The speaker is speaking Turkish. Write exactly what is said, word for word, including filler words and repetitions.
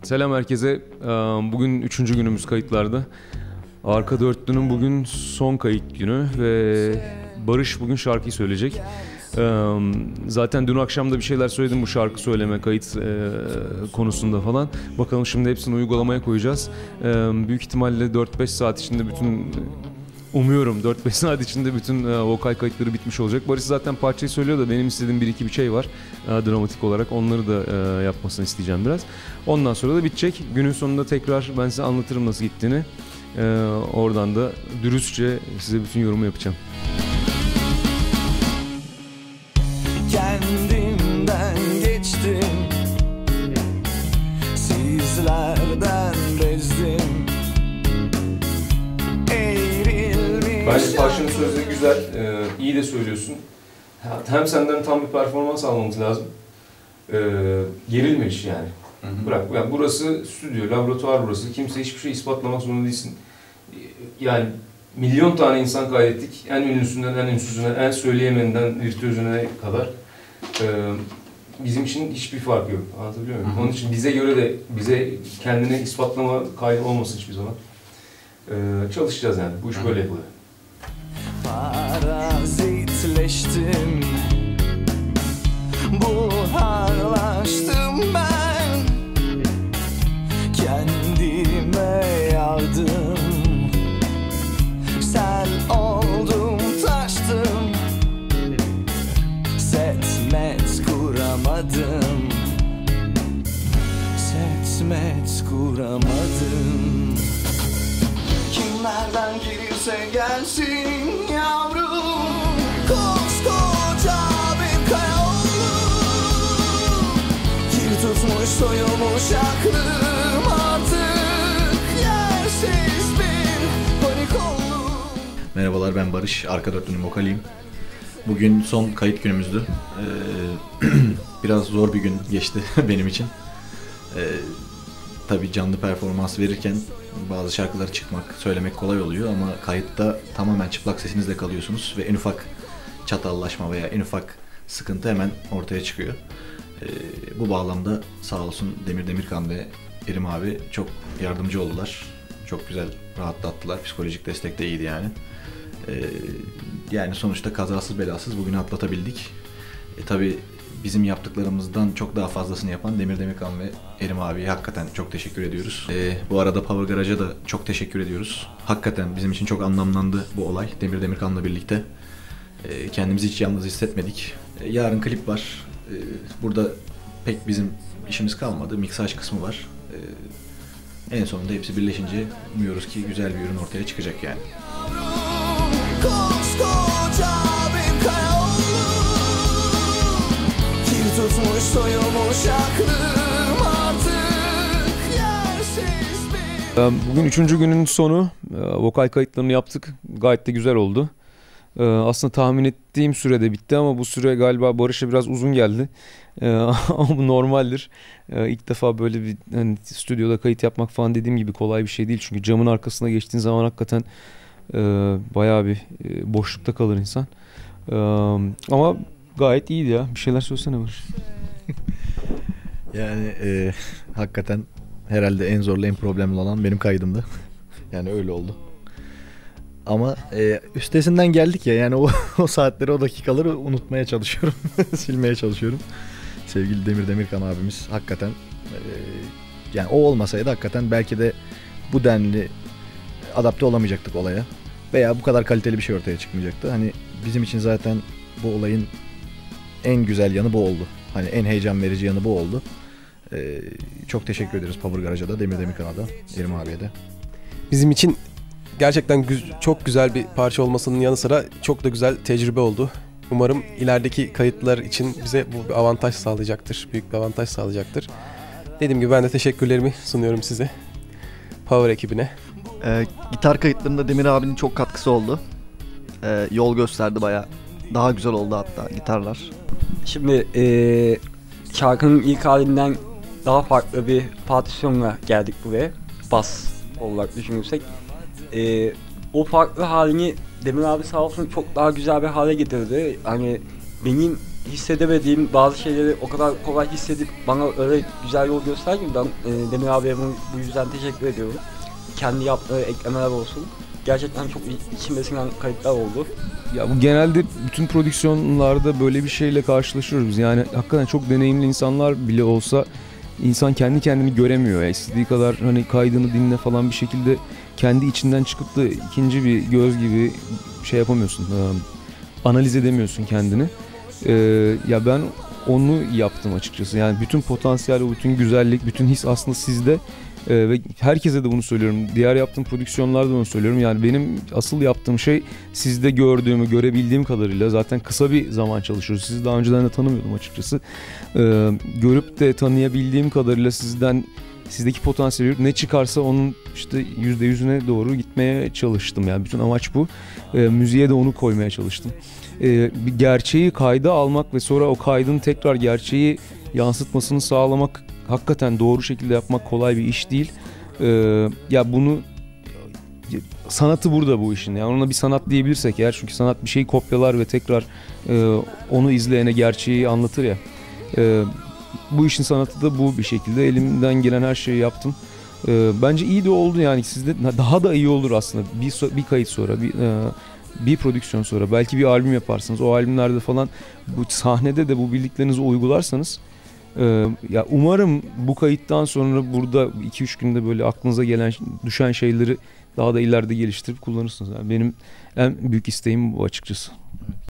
Selam herkese. Bugün üçüncü günümüz kayıtlarda. Arka Dörtlü'nün bugün son kayıt günü ve Barış bugün şarkıyı söyleyecek. Zaten dün akşam da bir şeyler söyledim bu şarkı söyleme, kayıt konusunda falan. Bakalım şimdi hepsini uygulamaya koyacağız. Büyük ihtimalle dört beş saat içinde bütün... Umuyorum dört beş saat içinde bütün e, vokal kayıtları bitmiş olacak. Barış zaten parçayı söylüyor da benim istediğim bir iki bir şey var e, dramatik olarak. Onları da e, yapmasını isteyeceğim biraz. Ondan sonra da bitecek. Günün sonunda tekrar ben size anlatırım nasıl gittiğini. E, oradan da dürüstçe size bütün yorumu yapacağım. Kendimden geçtim, sizlerden bezdim. Bence parçanın sözleri güzel, e, iyi de söylüyorsun. Hem senden tam bir performans almamız lazım. E, gerilme iş yani. Hı hı. Bırak, yani burası stüdyo, laboratuvar burası. Kimse hiçbir şey ispatlamak zorunda değilsin. Yani milyon tane insan kaydettik. En ünlüsünden, en ünsüzüne, en söyleyemenden virtüözüne kadar. E, bizim için hiçbir fark yok. Anlatabiliyor muyum? Hı hı. Onun için bize göre de, bize kendine ispatlama kaydı olmasın hiçbir zaman. E, çalışacağız yani. Bu iş böyle yapılıyor. Parazitleştim, buharlaştım ben, kendime yardım, sel oldum taştım, setmet kuramadım, setmet kuramadım. Kimlerden gelirse gelsin yavrum, koskoca bir kaya oldu. Kir tutmuş soyulmuş aklım, artık yersiz bir panik oldu. Merhabalar, ben Barış, Arka Dörtlü'nün vokaliyim. Bugün son kayıt günümüzdü. Ee, biraz zor bir gün geçti benim için. Ee, tabii canlı performans verirken bazı şarkıları çıkmak, söylemek kolay oluyor ama kayıtta tamamen çıplak sesinizle kalıyorsunuz ve en ufak çatallaşma veya en ufak sıkıntı hemen ortaya çıkıyor. Ee, bu bağlamda sağ olsun Demir Demirkan ve Erim abi çok yardımcı oldular. Çok güzel rahatlattılar. Psikolojik destek de iyiydi yani. Ee, yani sonuçta kazasız belasız bugünü atlatabildik. E, tabii bizim yaptıklarımızdan çok daha fazlasını yapan Demir Demirkan ve Erim abiye hakikaten çok teşekkür ediyoruz. Ee, bu arada Power Garage'a da çok teşekkür ediyoruz. Hakikaten bizim için çok anlamlandı bu olay Demir Demirkan'la birlikte. Ee, kendimizi hiç yalnız hissetmedik. Ee, yarın klip var. Ee, burada pek bizim işimiz kalmadı. Miksaj kısmı var. Ee, en sonunda hepsi birleşince umuyoruz ki güzel bir ürün ortaya çıkacak yani. Tutmuş soyulmuş aklım, artık yersiz bir... Bugün üçüncü günün sonu. Vokal kayıtlarını yaptık. Gayet de güzel oldu. Aslında tahmin ettiğim sürede bitti ama bu süre galiba Barış'a biraz uzun geldi. Ama bu normaldir. İlk defa böyle bir hani, stüdyoda kayıt yapmak falan dediğim gibi kolay bir şey değil. Çünkü camın arkasına geçtiğin zaman hakikaten bayağı bir boşlukta kalır insan. Ama gayet iyiydi ya. Bir şeyler söylesene Barış. Yani e, hakikaten herhalde en zorlu, en problemli olan benim kaydımdı. Yani öyle oldu. Ama e, üstesinden geldik ya. Yani o, o saatleri, o dakikaları unutmaya çalışıyorum. Silmeye çalışıyorum. Sevgili Demir Demirkan abimiz hakikaten e, yani o olmasaydı hakikaten belki de bu denli adapte olamayacaktık olaya. Veya bu kadar kaliteli bir şey ortaya çıkmayacaktı. Hani bizim için zaten bu olayın en güzel yanı bu oldu. Hani en heyecan verici yanı bu oldu. Ee, çok teşekkür ederiz Power Garage'a da, Demir Demirkan'a da, Erim abiye de. Bizim için gerçekten gü- çok güzel bir parça olmasının yanı sıra çok da güzel tecrübe oldu. Umarım ilerideki kayıtlar için bize bu bir avantaj sağlayacaktır. Büyük bir avantaj sağlayacaktır. Dediğim gibi ben de teşekkürlerimi sunuyorum size. Power ekibine. Ee, gitar kayıtlarında Demir abinin çok katkısı oldu. Ee, yol gösterdi bayağı. Daha güzel oldu hatta gitarlar. Şimdi ee, şarkının ilk halinden daha farklı bir partisyonla geldik buraya. Bas olarak düşünürsek. Ee, o farklı halini Demir abi sağ olsun çok daha güzel bir hale getirdi. Hani benim hissedemediğim bazı şeyleri o kadar kolay hissedip bana öyle güzel yol gösterdi ki ben e, Demir abiye bu, bu yüzden teşekkür ediyorum. Kendi yaptığı eklemeler olsun. Gerçekten çok içime sinen kayıtlar oldu. Ya bu genelde bütün prodüksiyonlarda böyle bir şeyle karşılaşıyoruz biz. Yani hakikaten çok deneyimli insanlar bile olsa insan kendi kendini göremiyor. Ya. İstediği kadar hani kaydını dinle falan bir şekilde kendi içinden çıkıp da ikinci bir göz gibi şey yapamıyorsun. E, analiz edemiyorsun kendini. E, ya ben onu yaptım açıkçası. Yani bütün potansiyel, bütün güzellik, bütün his aslında sizde. Ee, ve herkese de bunu söylüyorum. Diğer yaptığım prodüksiyonlarda bunu söylüyorum. Yani benim asıl yaptığım şey sizde gördüğümü, görebildiğim kadarıyla zaten kısa bir zaman çalışıyoruz. Sizi daha önceden de tanımıyordum açıkçası. Ee, görüp de tanıyabildiğim kadarıyla sizden sizdeki potansiyeli görüp ne çıkarsa onun işte yüzde yüzüne doğru gitmeye çalıştım. Yani bütün amaç bu. Ee, müziğe de onu koymaya çalıştım. Ee, bir gerçeği kayda almak ve sonra o kaydın tekrar gerçeği yansıtmasını sağlamak hakikaten doğru şekilde yapmak kolay bir iş değil. Ee, ya bunu sanatı burada bu işin. Yani ona bir sanat diyebilirsek eğer, çünkü sanat bir şeyi kopyalar ve tekrar e, onu izleyene gerçeği anlatır ya. E, bu işin sanatı da bu bir şekilde. Elimden gelen her şeyi yaptım. E, bence iyi de oldu yani, sizde daha da iyi olur aslında. Bir bir kayıt sonra bir e, bir prodüksiyon sonra belki bir albüm yaparsınız. O albümlerde falan bu sahnede de bu bildiklerinizi uygularsanız, Ee, ya umarım bu kayıttan sonra burada iki üç günde böyle aklınıza gelen, düşen şeyleri daha da ileride geliştirip kullanırsınız. Yani benim en büyük isteğim bu açıkçası.